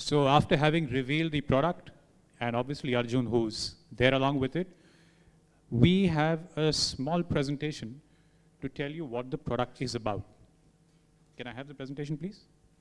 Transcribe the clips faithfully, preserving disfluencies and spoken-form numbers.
So after having revealed the product, and obviously Arjun who's there along with it, we have a small presentation to tell you what the product is about. Can I have the presentation, please?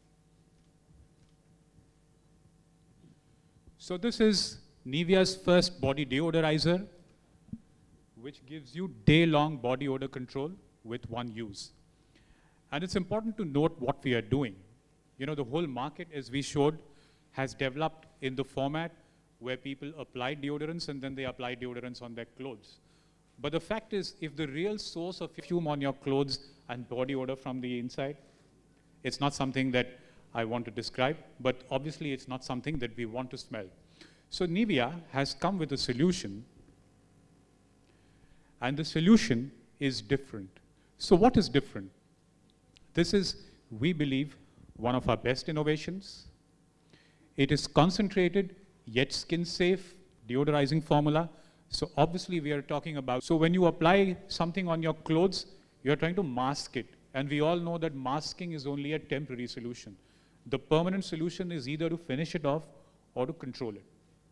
So this is Nivea's first body deodorizer, which gives you day-long body odor control with one use. And it's important to note what we are doing. You know, the whole market, as we showed, has developed in the format where people apply deodorants and then they apply deodorants on their clothes. But the fact is, if the real source of fume on your clothes and body odor from the inside, it's not something that I want to describe, but obviously it's not something that we want to smell. So Nivea has come with a solution, and the solution is different. So what is different? This is, we believe, one of our best innovations. It is concentrated yet skin-safe deodorizing formula. So obviously we are talking about, so when you apply something on your clothes, you're trying to mask it. And we all know that masking is only a temporary solution. The permanent solution is either to finish it off or to control it.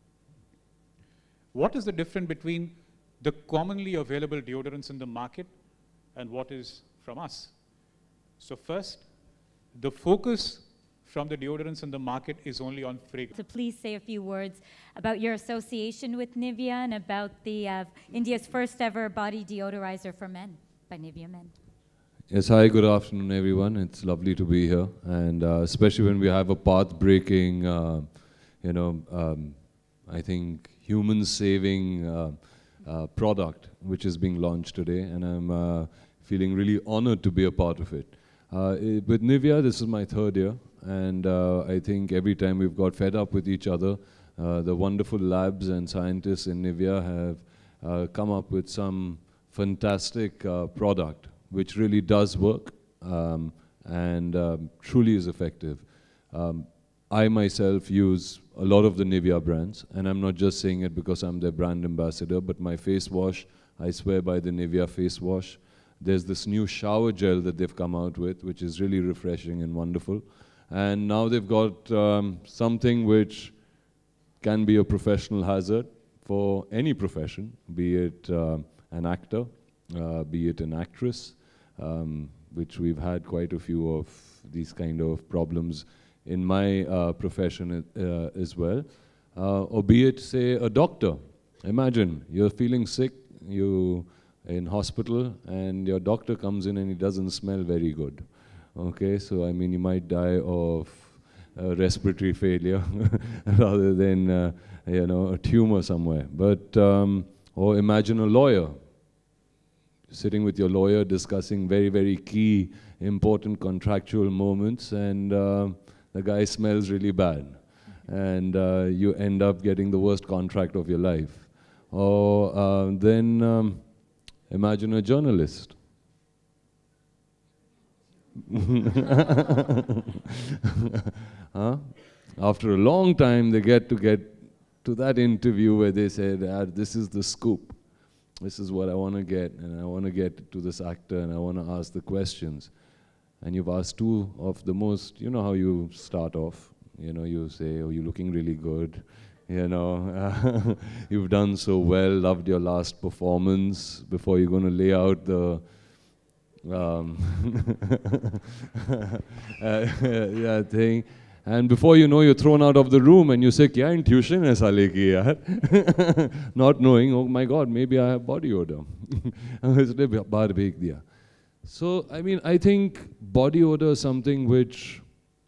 What is the difference between the commonly available deodorants in the market and what is from us? So first, the focus from the deodorants in the market is only on fragrance. So please say a few words about your association with Nivea and about the uh, India's first ever body deodorizer for men by Nivea Men. Yes, hi, good afternoon everyone. It's lovely to be here, and uh, especially when we have a path-breaking, uh, you know, um, I think human-saving uh, uh, product which is being launched today, and I'm uh, feeling really honored to be a part of it. Uh, it. With Nivea, this is my third year, and uh, I think every time we've got fed up with each other, uh, the wonderful labs and scientists in Nivea have uh, come up with some fantastic uh, product which really does work um, and um, truly is effective. Um, I myself use a lot of the Nivea brands, and I'm not just saying it because I'm their brand ambassador, but my face wash, I swear by the Nivea face wash. There's this new shower gel that they've come out with, which is really refreshing and wonderful. And now they've got um, something which can be a professional hazard for any profession, be it uh, an actor, uh, be it an actress, um, which we've had quite a few of these kind of problems in my uh, profession uh, as well, uh, or be it, say, a doctor. Imagine you're feeling sick, you in hospital, and your doctor comes in and he doesn't smell very good. Okay, so I mean, you might die of uh, respiratory failure rather than uh, you know, a tumor somewhere. But um, or imagine a lawyer sitting with your lawyer discussing very, very key, important contractual moments, and uh, the guy smells really bad, and uh, you end up getting the worst contract of your life. Or uh, then um, imagine a journalist. Huh? After a long time, they get to get to that interview where they said, ah, this is the scoop. This is what I want to get, and I want to get to this actor, and I want to ask the questions. And you've asked two of the most, you know how you start off. You know, you say, oh, you're looking really good. You know, uh, you've done so well, loved your last performance, before you're going to lay out the um, uh, yeah, thing. And before you know, you're thrown out of the room and you say, kya intuition hai sale ki yaar? Not knowing, oh my God, maybe I have body odor. So, I mean, I think body odor is something which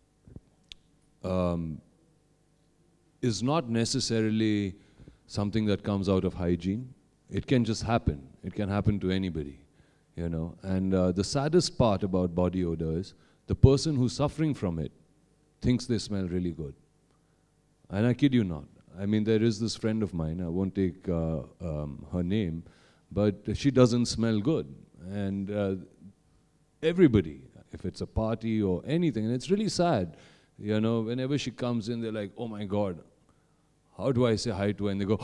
um, is not necessarily something that comes out of hygiene. It can just happen. It can happen to anybody, you know. And uh, the saddest part about body odor is the person who's suffering from it thinks they smell really good. And I kid you not. I mean, there is this friend of mine, I won't take uh, um, her name, but she doesn't smell good. And uh, everybody, if it's a party or anything, and it's really sad, you know, whenever she comes in, they're like, oh my God, how do I say hi to her? And they go,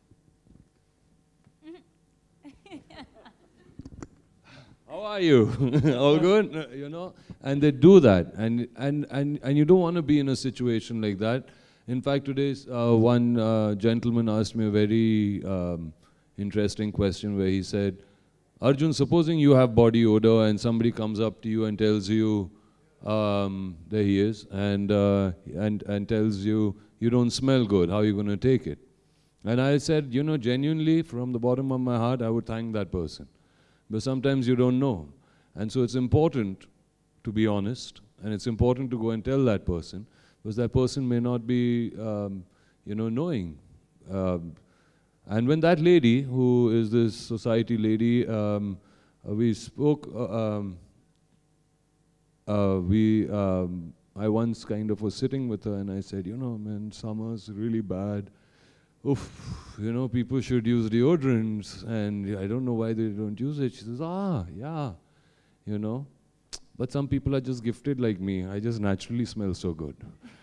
how are you? All good? You know? And they do that. And, and, and, and you don't want to be in a situation like that. In fact, today uh, one uh, gentleman asked me a very um, interesting question where he said, Arjun, supposing you have body odor and somebody comes up to you and tells you, um, there he is, and, uh, and, and tells you, you don't smell good, how are you going to take it? And I said, you know, genuinely, from the bottom of my heart, I would thank that person. But sometimes you don't know. And so it's important to be honest, and it's important to go and tell that person, because that person may not be, um, you know, knowing. Um, and when that lady, who is this society lady, um, uh, we spoke, uh, um, uh, we, um, I once kind of was sitting with her and I said, you know, man, summer's really bad. Oof, you know, people should use deodorants, and I don't know why they don't use it. She says, ah, yeah, you know. But some people are just gifted like me. I just naturally smell so good.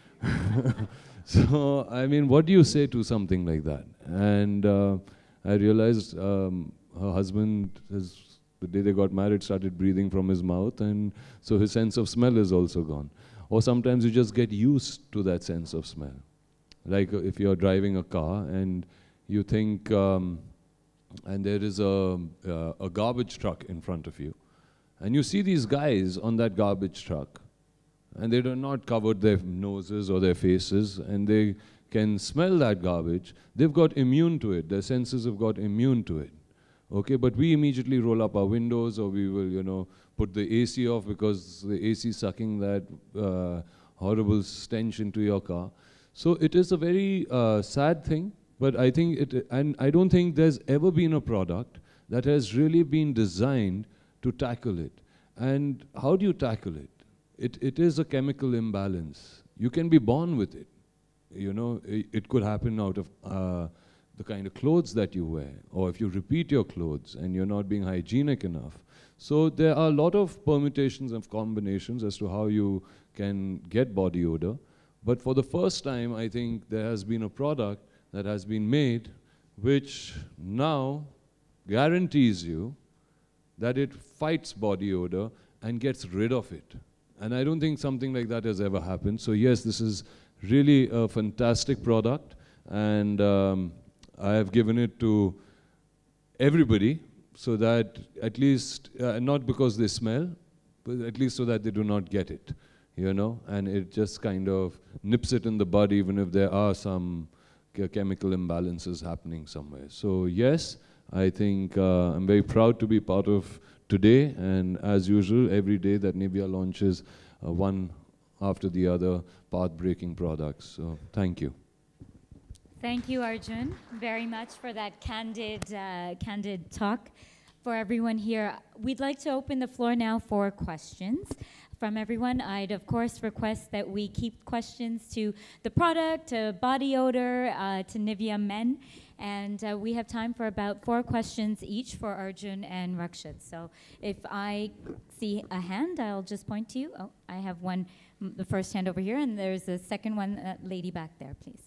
So, I mean, what do you say to something like that? And uh, I realized um, her husband, has, the day they got married, started breathing from his mouth, and so his sense of smell is also gone. Or sometimes you just get used to that sense of smell. Like uh, if you're driving a car and you think, um, and there is a, uh, a garbage truck in front of you, and you see these guys on that garbage truck, and they do not covered their noses or their faces, and they can smell that garbage. They've got immune to it. Their senses have got immune to it. Okay, but we immediately roll up our windows, or we will, you know, put the A C off because the A C is sucking that uh, horrible stench into your car. So it is a very uh, sad thing, but I think it, and I don't think there's ever been a product that has really been designed to tackle it. And how do you tackle it? It, it is a chemical imbalance. You can be born with it. You know, it, it could happen out of uh, the kind of clothes that you wear, or if you repeat your clothes and you're not being hygienic enough. So there are a lot of permutations and combinations as to how you can get body odor. But for the first time, I think there has been a product that has been made which now guarantees you that it fights body odor and gets rid of it. And I don't think something like that has ever happened. So yes, this is really a fantastic product, and um, I have given it to everybody so that at least, uh, not because they smell, but at least so that they do not get it. You know, and it just kind of nips it in the bud, even if there are some chemical imbalances happening somewhere. So yes, I think uh, I'm very proud to be part of today, and as usual, every day that Nivea launches uh, one after the other path-breaking products. So thank you. Thank you, Arjun, very much for that candid, uh, candid talk. For everyone here, we'd like to open the floor now for questions from everyone. I'd of course request that we keep questions to the product, to body odor, uh, to Nivea Men, and uh, we have time for about four questions each for Arjun and Rakshit. So if I see a hand, I'll just point to you. Oh, I have one, the first hand over here, and there's a second one, uh, lady back there, please.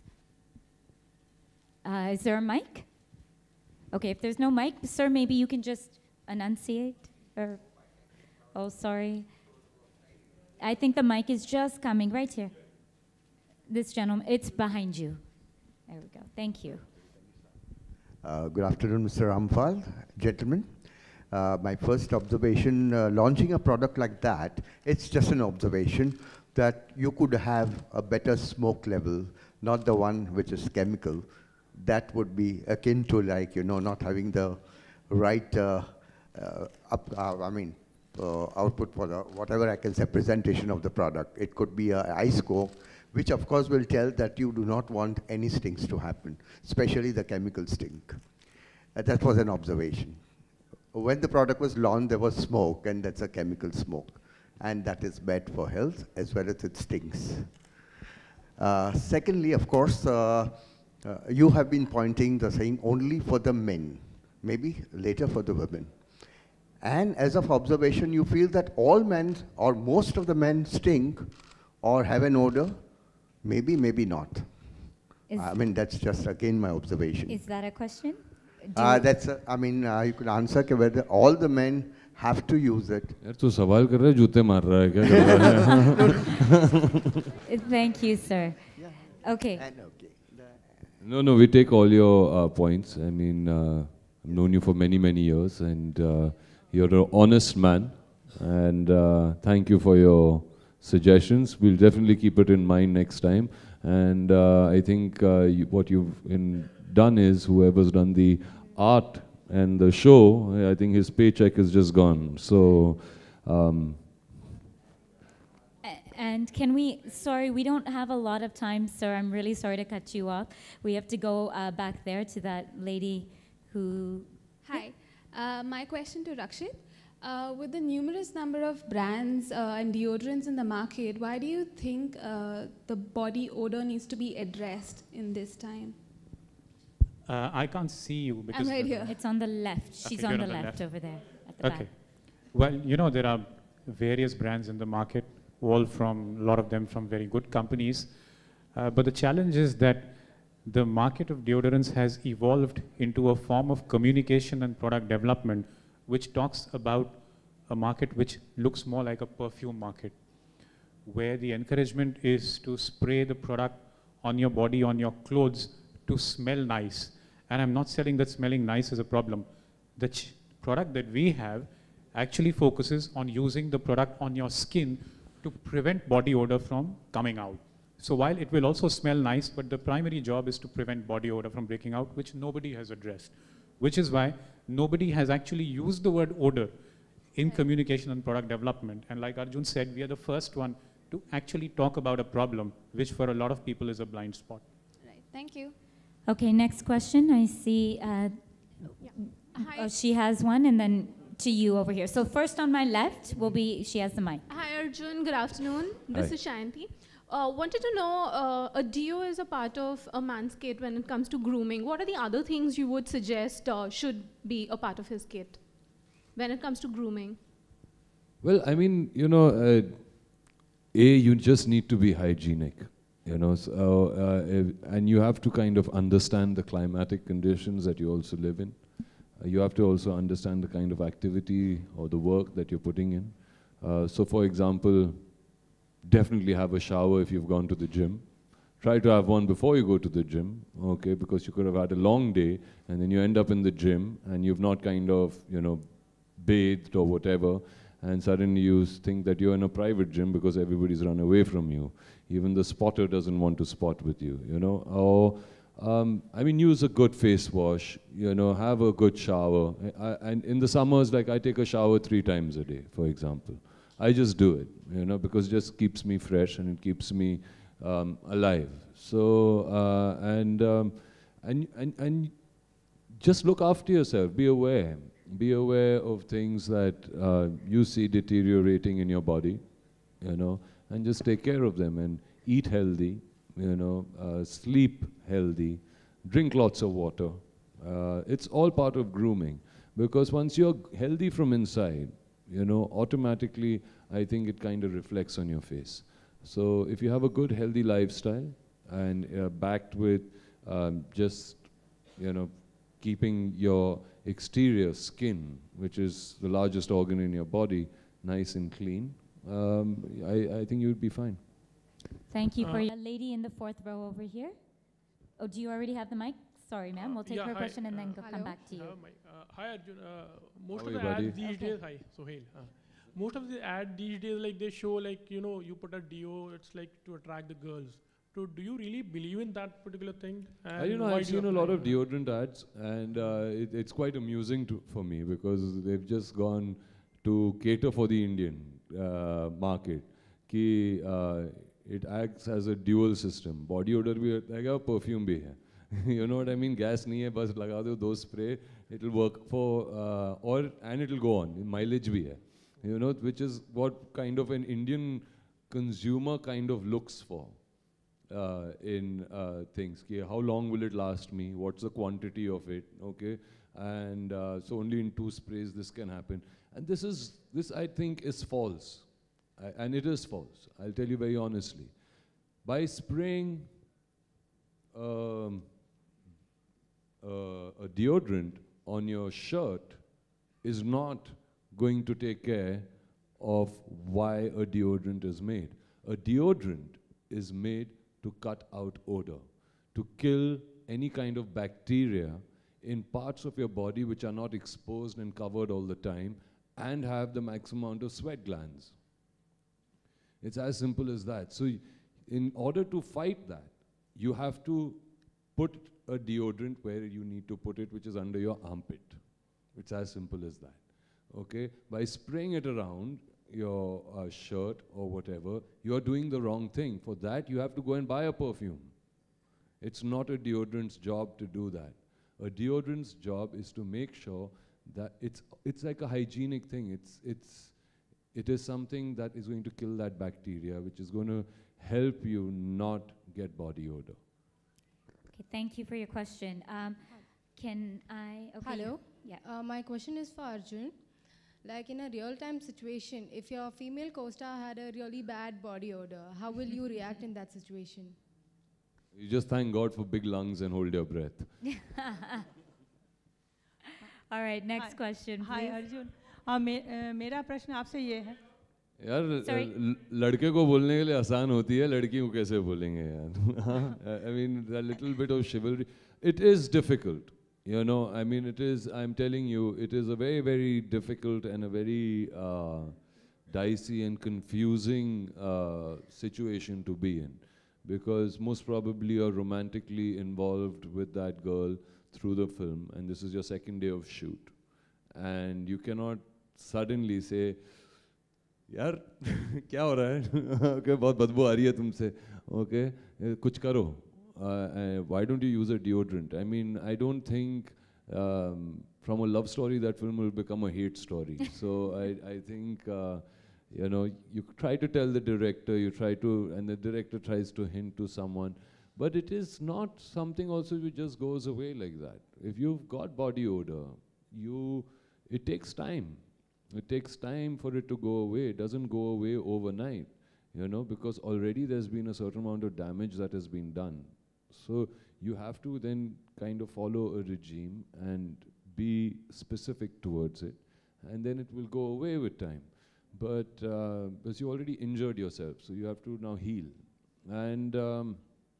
Uh, is there a mic? Okay, if there's no mic, sir, maybe you can just enunciate, or, oh, sorry. I think the mic is just coming right here. This gentleman, it's behind you. There we go, thank you. Uh, good afternoon, Mister Rampal, gentlemen. Uh, my first observation, uh, launching a product like that, it's just an observation that you could have a better smoke level, not the one which is chemical. That would be akin to, like, you know, not having the right uh, uh, up, uh, I mean, uh, output for the, whatever I can say, presentation of the product. It could be an ice coke, which of course will tell that you do not want any stinks to happen, especially the chemical stink. Uh, that was an observation. When the product was launched, there was smoke, and that's a chemical smoke. And that is bad for health, as well as it stinks. Uh, secondly, of course, uh, Uh, you have been pointing the saying only for the men, maybe later for the women. And as of observation, you feel that all men or most of the men stink or have an odor, maybe, maybe not. Is I mean, that's just again my observation. Is that a question? Uh, that's, a, I mean, uh, you could answer whether all the men have to use it. यार तू सवाल कर रहा है जूते मार रहा है क्या? Thank you, sir. Okay. And okay. The- No, no, we take all your uh, points. I mean, uh, I've known you for many, many years, and uh, you're an honest man. And uh, thank you for your suggestions. We'll definitely keep it in mind next time. And uh, I think uh, you, what you've in, done is, whoever's done the art and the show, I think his paycheck is just gone. So. Um, A- And can we, sorry, we don't have a lot of time, sir. I'm really sorry to cut you off. We have to go uh, back there to that lady who. Hi. Uh, my question to Rakshit. Uh, with the numerous number of brands uh, and deodorants in the market, why do you think uh, the body odor needs to be addressed in this time? Uh, I can't see you because. I'm right the- here. It's on the left. She's Okay, on you're the on the left, left. over there at the Okay. back. Well, you know, there are various brands in the market, all from, a lot of them from very good companies. Uh, but the challenge is that the market of deodorants has evolved into a form of communication and product development, which talks about a market which looks more like a perfume market, where the encouragement is to spray the product on your body, on your clothes, to smell nice. And I'm not saying that smelling nice is a problem. The ch- product that we have actually focuses on using the product on your skin to prevent body odor from coming out. So while it will also smell nice, but the primary job is to prevent body odor from breaking out, which nobody has addressed, which is why nobody has actually used the word odor in communication and product development. And like Arjun said, we are the first one to actually talk about a problem, which for a lot of people is a blind spot. Right. Thank you. Okay, next question. I see uh, Hi, oh, she has one, and then to you over here. So first on my left will be, she has the mic. hi Arjun, good afternoon. This Hi. is Shayanti. Uh, wanted to know, uh, a deo is a part of a man's kit when it comes to grooming. What are the other things you would suggest uh, should be a part of his kit when it comes to grooming? Well, I mean, you know, uh, A, you just need to be hygienic, you know, so, uh, if- and you have to kind of understand the climatic conditions that you also live in. Uh, you have to also understand the kind of activity or the work that you're putting in. Uh, so, for example, definitely have a shower if you've gone to the gym. Try to have one before you go to the gym, okay, because you could have had a long day and then you end up in the gym and you've not kind of, you know, bathed or whatever, and suddenly you s- think that you're in a private gym because everybody's run away from you. Even the spotter doesn't want to spot with you, you know. Or, um, I mean, use a good face wash, you know, have a good shower. I, I, and in the summers, like I take a shower three times a day, for example. I just do it, you know, because it just keeps me fresh and it keeps me um, alive. So, uh, and, um, and, and, and just look after yourself, be aware. Be aware of things that uh, you see deteriorating in your body, you know, and just take care of them and eat healthy, you know, uh, sleep healthy, drink lots of water. Uh, it's all part of grooming, because once you're healthy from inside, you know, automatically, I think it kind of reflects on your face. So if you have a good, healthy lifestyle and uh, backed with um, just, you know, keeping your exterior skin, which is the largest organ in your body, nice and clean, um, I, I think you'd be fine. Thank you for Uh, your lady in the fourth row over here. Oh, do you already have the mic? Sorry, ma'am. We'll take yeah, her hi, question and then uh, go come Hello. back to you. Uh, my, uh, hi Arjun. Uh, most How of are the you, buddy? ads these Okay. days, hi Sohail. Uh, most of the ad these days, like they show, like you know, you put a deo, it's like to attract the girls. So do you really believe in that particular thing? I you know, why I've do you seen a lot apply of it? deodorant ads, and uh, it, it's quite amusing to, for me, because they've just gone to cater for the Indian uh, market. Ki, uh, it acts as a dual system. Body odor bhi hai, perfume bhi hai. You know what I mean? Gas nahi hai, bas laga do those spray. It'll work for, uh, or and it'll go on. Mileage bhi hai. You know, which is what kind of an Indian consumer kind of looks for. Uh, in uh, things. Ki how long will it last me? What's the quantity of it? Okay, and uh, so only in two sprays this can happen. And this is this I think is false, I, and it is false. I'll tell you very honestly. By spraying um, uh, a deodorant on your shirt is not going to take care of why a deodorant is made. A deodorant is made to cut out odor, to kill any kind of bacteria in parts of your body which are not exposed and covered all the time and have the maximum amount of sweat glands. It's as simple as that. So in order to fight that, you have to put a deodorant where you need to put it, which is under your armpit. It's as simple as that. Okay? By spraying it around your uh, shirt or whatever, you're doing the wrong thing. For that, you have to go and buy a perfume. It's not a deodorant's job to do that. A deodorant's job is to make sure that it's, it's like a hygienic thing. It's, it's, it is something that is going to kill that bacteria, which is going to help you not get body odor. Okay, thank you for your question. Um, can I? Okay. Hello. Yeah. Uh, my question is for Arjun. Like in a real-time situation, if your female co-star had a really bad body odor, how will you react in that situation? You just thank God for big lungs and hold your breath. All right, next Hi. question, Hi, please. Arjun. हाँ मे, uh, मेरा प्रश्न आपसे ये है यार Sorry. ल- लड़के को बोलने के लिए आसान होती है, लड़की को कैसे बोलेंगे यार? I mean, a little bit of chivalry. It is difficult, you know. I mean, it is. I'm telling you, it is a very, very difficult and a very uh, dicey and confusing uh, situation to be in, because most probably you're romantically involved with that girl through the film, and this is your second day of shoot, and you cannot suddenly say, यार क्या हो रहा है? Okay, बहुत बदबू आ रही है तुमसे. Okay, कुछ करो. Uh, why don't you use a deodorant? I mean, I don't think um, from a love story that film will become a hate story. So I, I think, uh, you know, you try to tell the director, you try to, and the director tries to hint to someone, but it is not something also which just goes away like that. If you've got body odor, you, it takes time. It takes time for it to go away. It doesn't go away overnight, you know, because already there's been a certain amount of damage that has been done. So you have to then kind of follow a regime and be specific towards it, and then it will go away with time. But uh, because you already injured yourself, so you have to now heal. And um,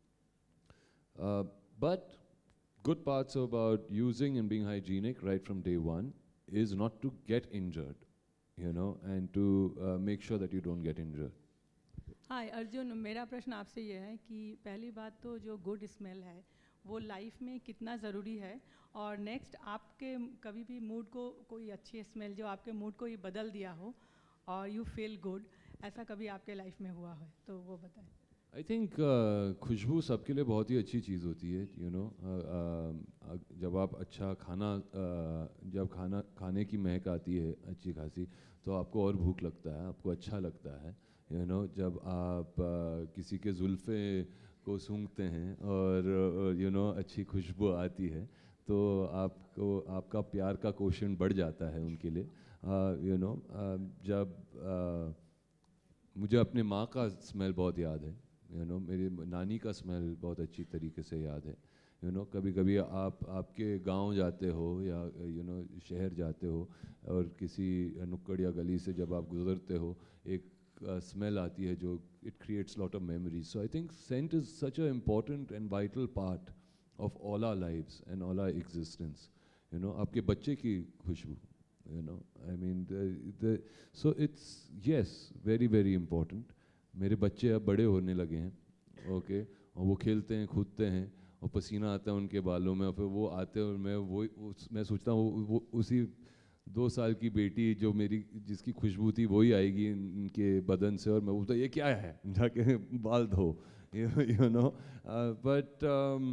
uh, but good parts about using and being hygienic right from day one is not to get injured, you know, and to uh, make sure that you don't get injured. हाय अर्जुन, मेरा प्रश्न आपसे ये है कि पहली बात तो जो गुड स्मेल है वो लाइफ में कितना ज़रूरी है, और नेक्स्ट आपके कभी भी मूड को कोई अच्छी स्मेल जो आपके मूड को ही बदल दिया हो और यू फील गुड, ऐसा कभी आपके लाइफ में हुआ है तो वो बताएं. आई थिंक uh, खुशबू सबके लिए बहुत ही अच्छी चीज़ होती है, you you know know, uh, uh, जब आप अच्छा खाना uh, जब खाना खाने की महक आती है अच्छी खासी, तो आपको और भूख लगता है, आपको अच्छा लगता है, यू you नो know, जब आप uh, किसी के जुल्फ़े को सूंघते हैं और you uh, know you know, अच्छी खुशबू आती है, तो आपको आपका प्यार का क्वोशंट बढ़ जाता है उनके लिए, यू नो. जब uh, मुझे अपने माँ का स्मेल बहुत याद है, यू नो, मेरी नानी का स्मेल बहुत अच्छी तरीके से याद है, यू नो. कभी कभी आप आपके गांव जाते हो या यू नो शहर जाते हो और किसी नुक्कड़ या गली से जब आप गुजरते हो, एक स्मेल आती है जो it creates lot of memories. So I think scent is such a important and vital part of all our lives and all our existence, you know. आपके बच्चे की खुशबू, you know, I mean, the, the, so it's, yes, very, very important. मेरे बच्चे अब बड़े होने लगे हैं, ओके okay, और वो खेलते हैं, कूदते हैं, और पसीना आता है उनके बालों में, और फिर वो आते हैं और मैं वो उस, मैं सोचता हूँ वो, वो उसी दो साल की बेटी जो मेरी जिसकी खुशबू थी वही आएगी इनके बदन से, और मैं बोलता ये क्या है, जाके बाल धो, you know. But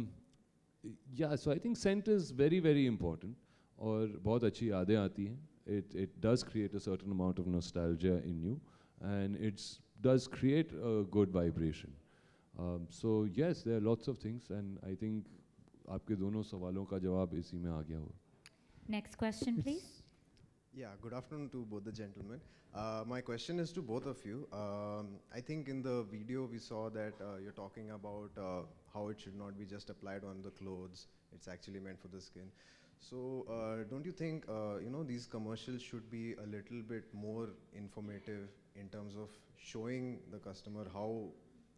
yeah, so I think scent is very very important, और बहुत अच्छी यादें आती हैं. It it does create a certain amount of nostalgia in you, and it does create a good vibration. Um, so yes, there are lots of things, and I think आपके दोनों सवालों का जवाब इसी में आ गया हो. Next question, please. Yeah, good afternoon to both the gentlemen. Uh, my question is to both of you. Um, I think in the video we saw that uh, you're talking about uh, how it should not be just applied on the clothes. It's actually meant for the skin. So uh, don't you think uh, you know these commercials should be a little bit more informative in terms of showing the customer how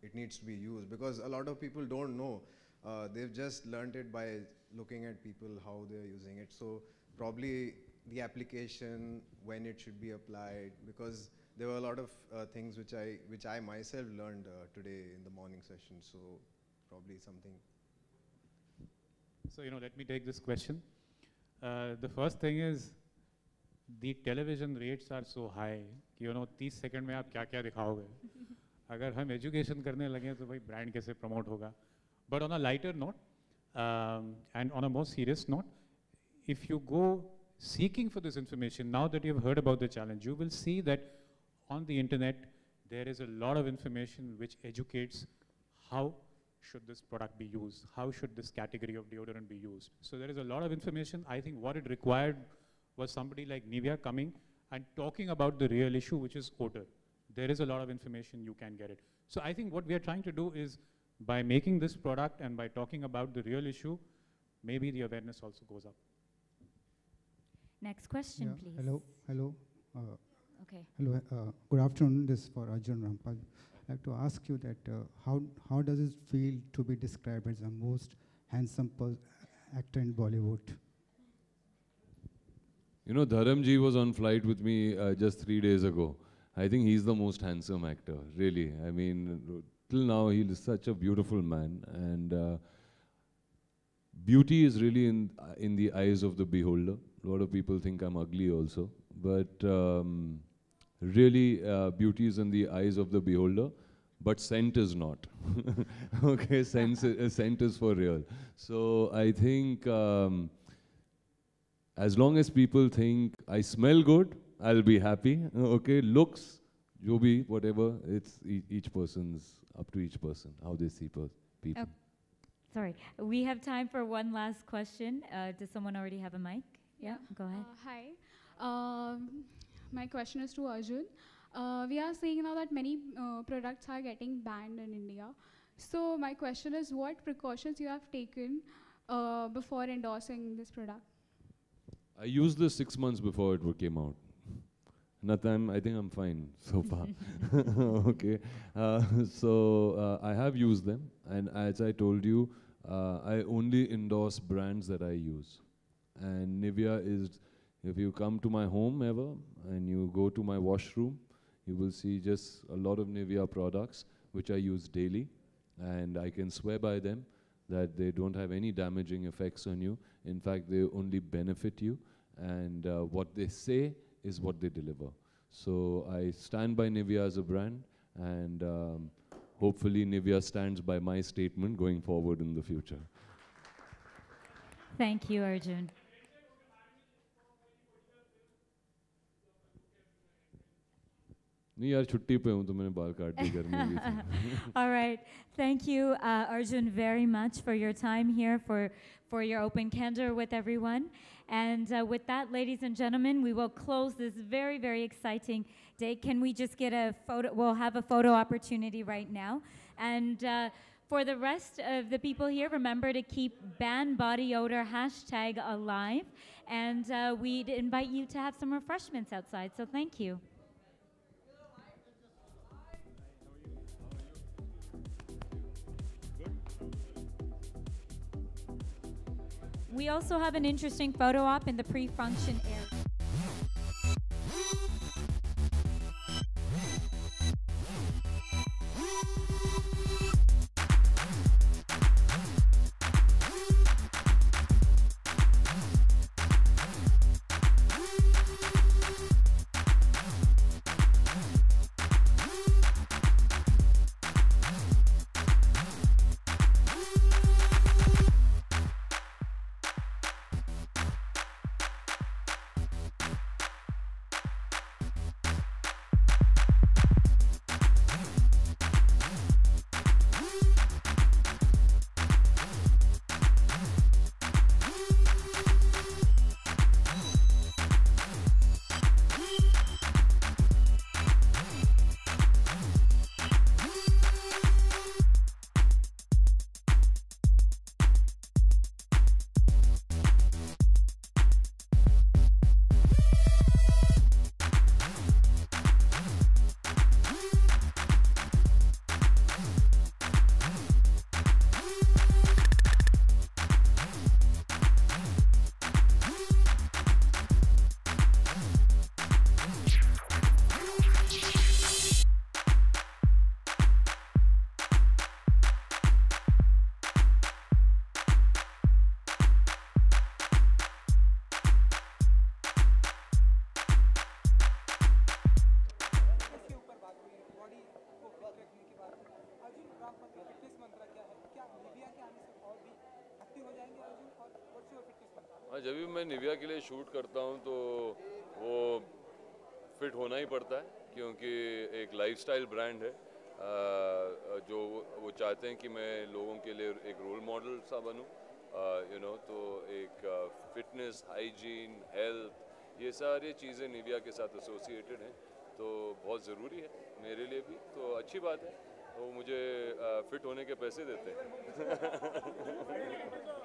it needs to be used, because a lot of people don't know. Uh, they've just learned it by looking at people, how they're using it. So probably the application, when it should be applied, because there were a lot of uh, things which I, which I myself learned uh, today in the morning session, so probably something. So, you know, let me take this question. Uh, the first thing is, the television rates are so high, कि, you know, thirty seconds में आप क्या क्या दिखाओगे? अगर हम education करने लगे तो भाई brand कैसे promote होगा? But on a lighter note, um, and on a more serious note, if you go seeking for this information, now that you've heard about the challenge, you will see that on the internet, there is a lot of information which educates how should this product be used, how should this category of deodorant be used. So there is a lot of information. I think what it required was somebody like Nivea coming and talking about the real issue, which is odor. There is a lot of information, you can get it. So I think what we are trying to do is, by making this product and by talking about the real issue, maybe the awareness also goes up. Next question, yeah, please. Hello, hello. Uh, okay. Hello, uh, good afternoon. This is for Arjun Rampal. I'd like to ask you that uh, how how does it feel to be described as the most handsome actor in Bollywood? You know, Dharamji was on flight with me uh, just three days ago. I think he's the most handsome actor, really. I mean, till now, he is such a beautiful man. And uh, beauty is really in, uh, in the eyes of the beholder. A lot of people think I'm ugly also. But um, really, uh, beauty is in the eyes of the beholder. But scent is not. Okay, scent, uh, scent is for real. So I think um, as long as people think I smell good, I'll be happy. Okay, looks, jo bhi, whatever, it's e each person's, up to each person, how they see people. Oh, sorry, we have time for one last question. Uh, does someone already have a mic? Yeah, go ahead. Uh, hi, um, my question is to Arjun. Uh, we are seeing now that many uh, products are getting banned in India. So my question is, what precautions you have taken uh, before endorsing this product? I used this six months before it came out. Nothing, I think I'm fine so far. Okay, uh, so uh, I have used them, and as I told you, uh, I only endorse brands that I use. And Nivea is, if you come to my home ever, and you go to my washroom, you will see just a lot of Nivea products, which I use daily, and I can swear by them that they don't have any damaging effects on you. In fact, they only benefit you, and uh, what they say is what they deliver. So I stand by Nivea as a brand, and um, hopefully Nivea stands by my statement going forward in the future. Thank you, Arjun. नहीं यार छुट्टी पे हूँ तो मैंने बाल काट दिए घर में भी थे. All right, thank you, uh, Arjun, very much for your time here, for for your open candor with everyone. And uh, with that, ladies and gentlemen, we will close this very, very exciting day. Can we just get a photo? We'll have a photo opportunity right now. And uh, for the rest of the people here, remember to keep Ban Body Odor hashtag alive. And uh, we'd invite you to have some refreshments outside. So thank you. We also have an interesting photo op in the pre-function area. Fitness मंत्र क्या है? क्या Nivea के आने से और भी active हो जाएंगे अर्जुन? और व्हाट्स योर फिटनेस मंत्र? हाँ, जब भी मैं निविया के लिए शूट करता हूँ तो वो फिट होना ही पड़ता है, क्योंकि एक लाइफस्टाइल ब्रांड है जो वो चाहते हैं कि मैं लोगों के लिए एक रोल मॉडल सा बनूं, यू नो। तो एक फिटनेस, हाइजीन, हेल्थ, ये सारी चीज़ें निविया के साथ एसोसिएटेड हैं, तो बहुत ज़रूरी है मेरे लिए भी, तो अच्छी बात है। वो मुझे फिट होने के पैसे देते हैं।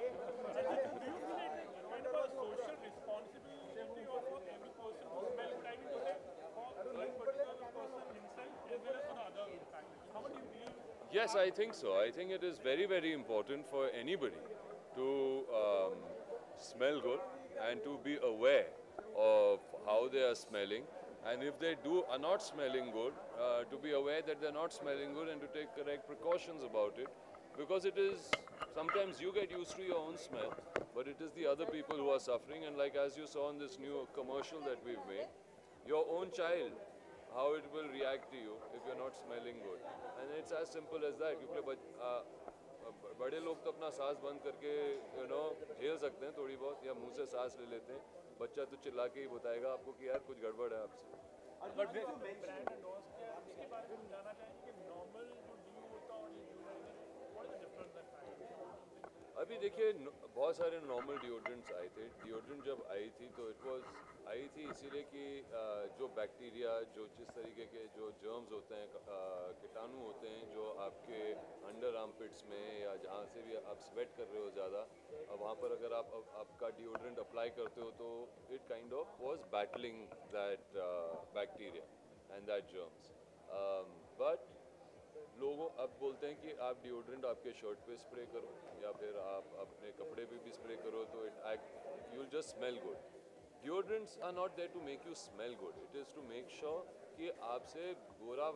Yes, I think so. I think it is very, very important for anybody to um, smell good and to be aware of how they are smelling. And if they do are not smelling good, uh, to be aware that they're not smelling good and to take correct precautions about it. Because it is, sometimes you get used to your own smell, but it is the other people who are suffering. And like as you saw in this new commercial that we've made, your own child, how it will react to you if you're not smelling good. And it's as simple as that. क्योंकि बड़े लोग तो अपना सांस बंद करके you know झेल सकते हैं थोड़ी बहुत, या मुंह से सांस ले लेते हैं। बच्चा तो चिल्ला के ही बताएगा आपको कि यार कुछ गड़बड़ है आपसे। अभी देखिए बहुत सारे नॉर्मल डिओड्रेंट्स आए थे। डिओड्रेंट जब आई थी तो इट वाज आई थी इसीलिए कि जो बैक्टीरिया, जो जिस तरीके के जो जर्म्स होते हैं, कीटाणु होते हैं जो आपके अंडर आर्मपिट्स में या जहाँ से भी आप स्वेट कर रहे हो ज़्यादा, वहाँ पर अगर आप आपका डिओड्रेंट अप्लाई करते हो तो it kind of was battling that bacteria and that germs. But लोगों अब बोलते हैं कि आप डिओड्रेंट आपके शर्ट पे स्प्रे करो या फिर आप अपने कपड़े पे भी स्प्रे करो तो it act you will just smell good. Deodorants are not there to make you smell good, it is to make sure कि आपसे बुरा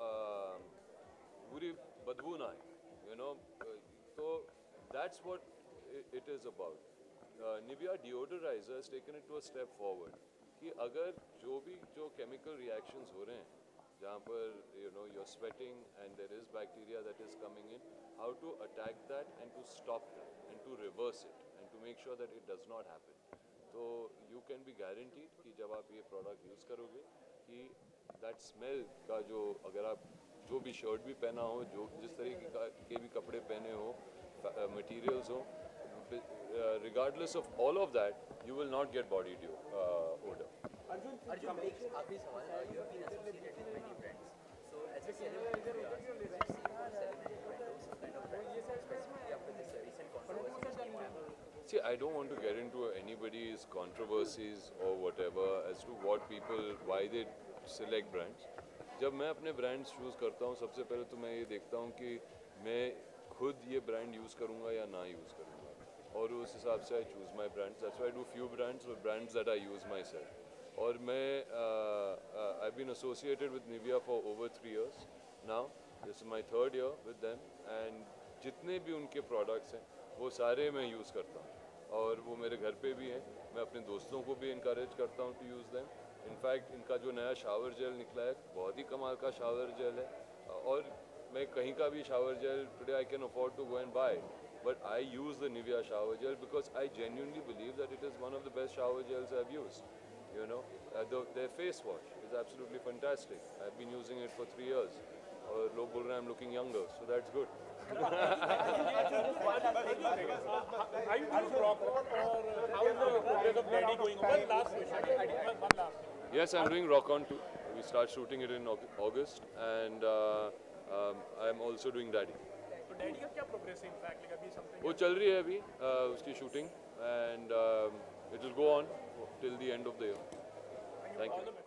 बुरी बदबू ना आए, यू नो। तो that's what it is about. Nivea deodorizer has taken it to a step forward कि अगर जो भी जो केमिकल रिएक्शंस हो रहे हैं जहाँ पर you know you are sweating and there is bacteria that is coming in, how to attack that and to stop that and to reverse it and to make sure that it does not happen. तो you can be guaranteed कि जब आप ये product use करोगे कि that smell का जो, अगर आप जो भी शर्ट भी पहना हो, जो जिस तरीके का के भी कपड़े पहने हो, मटीरियल्स हो, regardless of all of that, you will not get body dew uh, odor. Arjun, Arjun, आखिरी सवाल, you have been associated with many brands. So as a celebrity, we ask you to see more celebrity brands, kind of brands, specifically after this recent controversy. See, I don't want to get into anybody's controversies or whatever as to what people, why they select brands. जब मैं अपने brands choose करता हूँ, सबसे पहले तो मैं ये देखता हूँ कि मैं खुद ये brand use करूँगा या ना use करूँगा, और उस हिसाब से I choose my brands. That's why I do few brands or brands that I use myself. और मैं uh, uh, I've been associated with Nivea for over three years now. This is my third year with them, and जितने भी उनके products हैं वो सारे मैं use करता हूँ, और वो मेरे घर पे भी हैं। मैं अपने दोस्तों को भी encourage करता हूँ to use them. In fact, इनका जो नया shower gel निकला है बहुत ही कमाल का shower gel है, और मैं कहीं का भी shower gel today I can afford to go and buy. But I use the Nivea shower gel because I genuinely believe that it is one of the best shower gels I've used. You know, uh, the, their face wash is absolutely fantastic. I've been using it for three years. Or log bol rahe hain I'm looking younger, so that's good. Are you doing rock on, or how is the progress of Daddy going on? One last question. One last. Yes, I'm doing rock on too. We start shooting it in August, and uh, um, I'm also doing Daddy. तो Daddy का क्या progress है in fact, like अभी something वो चल रही है अभी uh, उसकी shooting, and it will go on till the end of the year. Thank you.